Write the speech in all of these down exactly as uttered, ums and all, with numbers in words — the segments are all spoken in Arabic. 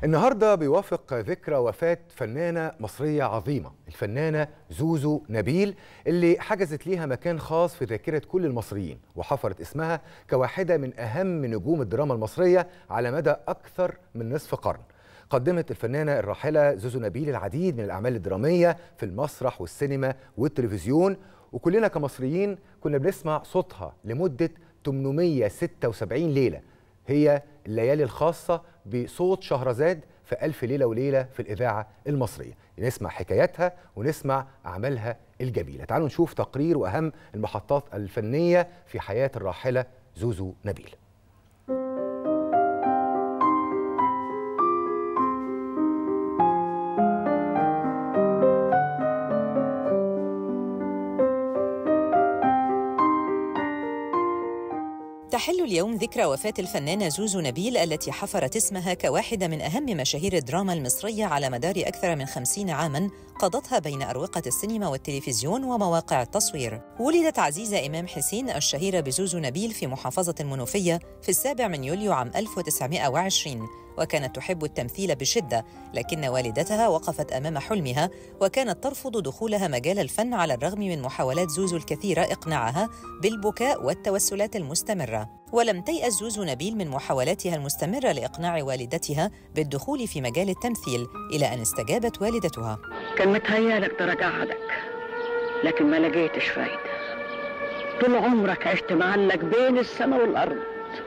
النهارده بيوافق ذكرى وفاة فنانة مصرية عظيمة، الفنانة زوزو نبيل، اللي حجزت ليها مكان خاص في ذاكرة كل المصريين، وحفرت اسمها كواحدة من أهم نجوم الدراما المصرية على مدى أكثر من نصف قرن. قدمت الفنانة الراحلة زوزو نبيل العديد من الأعمال الدرامية في المسرح والسينما والتلفزيون، وكلنا كمصريين كنا بنسمع صوتها لمدة ثمانمائة وستة وسبعين ليلة، هي الليالي الخاصة بصوت شهرزاد في ألف ليلة وليلة في الإذاعة المصرية. نسمع حكاياتها ونسمع أعمالها الجميلة. تعالوا نشوف تقرير وأهم المحطات الفنية في حياة الراحلة زوزو نبيل. تحل اليوم ذكرى وفاة الفنانة زوزو نبيل التي حفرت اسمها كواحدة من أهم مشاهير الدراما المصرية على مدار أكثر من خمسين عاماً قضتها بين أروقة السينما والتلفزيون ومواقع التصوير. ولدت عزيزة إمام حسين الشهيرة بزوزو نبيل في محافظة المنوفية في السابع من يوليو عام ألف وتسعمائة وعشرين، وكانت تحب التمثيل بشدة، لكن والدتها وقفت أمام حلمها وكانت ترفض دخولها مجال الفن على الرغم من محاولات زوزو الكثيرة إقناعها بالبكاء والتوسلات المستمرة. ولم تيأس زوزو نبيل من محاولاتها المستمرة لإقناع والدتها بالدخول في مجال التمثيل، إلى أن استجابت والدتها. كان متهيألك تراجعك، لكن ما لقيتش فايدة. طول عمرك عشت معلق بين السماء والأرض.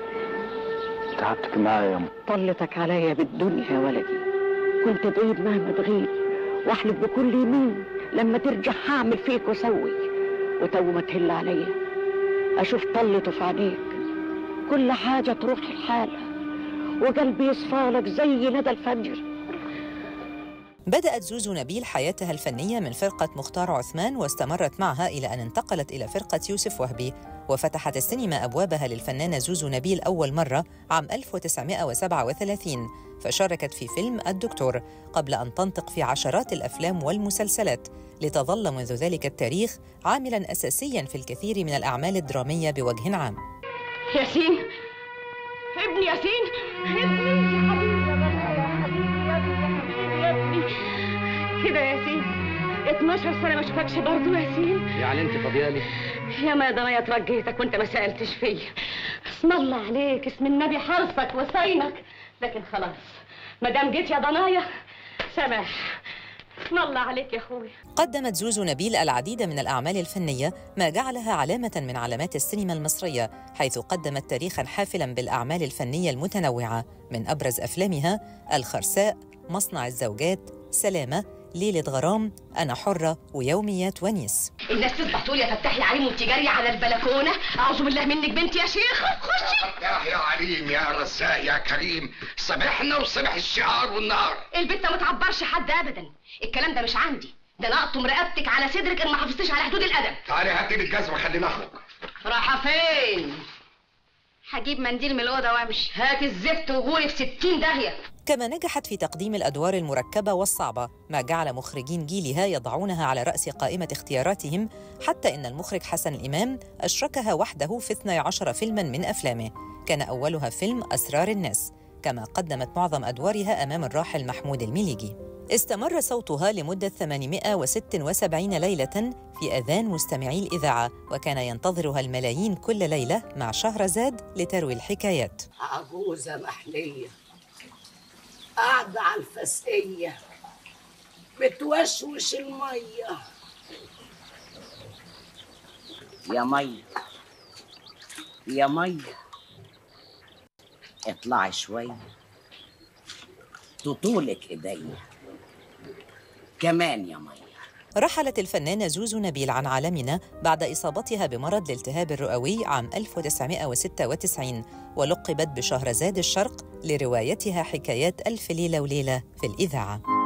تعبتك معايا يا ام. طلتك عليا بالدنيا يا ولدي. كنت تغيب مهما تغيب، واحلف بكل يمين لما ترجع هعمل فيك وسوي. وتو ما تهل عليا اشوف طلته في عينيك، كل حاجه تروح لحالها وقلبي يصفالك زي ندى الفجر. بدأت زوزو نبيل حياتها الفنية من فرقة مختار عثمان، واستمرت معها إلى أن انتقلت إلى فرقة يوسف وهبي، وفتحت السينما أبوابها للفنانة زوزو نبيل أول مرة عام ألف وتسعمائة وسبعة وثلاثين، فشاركت في فيلم الدكتور قبل أن تنطق في عشرات الأفلام والمسلسلات، لتظل منذ ذلك التاريخ عاملاً أساسياً في الكثير من الأعمال الدرامية بوجه عام. ياسين ابني، ياسين ابني يا حبيبي، يا حبيبي يا ابني يا ابني كده يا ياسين. اتناشر سنة ما اشوفكش برضه يا ياسين. يعني انت فاضيالي؟ يا ما ضنايا ترجيتك وانت ما سألتش فيا. اسم الله عليك، اسم النبي حرفك وصينك، لكن خلاص ما دام جيت يا ضنايا سماح. اسم الله عليك يا اخويا. قدمت زوزو نبيل العديد من الأعمال الفنية، ما جعلها علامة من علامات السينما المصرية، حيث قدمت تاريخاً حافلاً بالأعمال الفنية المتنوعة، من أبرز أفلامها الخرساء، مصنع الزوجات، سلامة، ليلة غرام، أنا حرة، ويوميات ونيس. الناس تصبح تقول يا فتاح يا عليم وانت جارية على البلكونة. أعوذ بالله منك بنتي يا شيخة. خشي يا فتاح يا عليم يا رزاق يا كريم، صبحنا وصبح الشعار والنار. البت ما تعبرش حد أبدا، الكلام ده مش عندي، ده أنا أقطم رقبتك على صدرك إن ما حافظتيش على حدود الأدب. تعالي هاتي لي الجزمة خلينا نخرج. رايحة فين؟ هجيب منديل من الأوضة وامشي. هات الزفت وغوري في ستين داهية. كما نجحت في تقديم الأدوار المركبة والصعبة، ما جعل مخرجين جيلها يضعونها على رأس قائمة اختياراتهم، حتى إن المخرج حسن الإمام أشركها وحده في اثني عشر فيلماً من أفلامه، كان أولها فيلم أسرار الناس، كما قدمت معظم أدوارها أمام الراحل محمود المليجي. استمر صوتها لمدة ثمانمائة وستة وسبعين ليلة في أذان مستمعي الإذاعة، وكان ينتظرها الملايين كل ليلة مع شهرزاد لتروي الحكايات. عجوزة محلية قاعدة على الفسقية بتوشوش المية. يا مية يا مية اطلعي شوية تطولك ايديا كمان يا مية. رحلت الفنانة زوزو نبيل عن عالمنا بعد إصابتها بمرض الالتهاب الرئوي عام ألف وتسعمائة وستة وتسعين، ولقبت بشهرزاد الشرق لروايتها حكايات ألف ليلة وليلة في الإذاعة.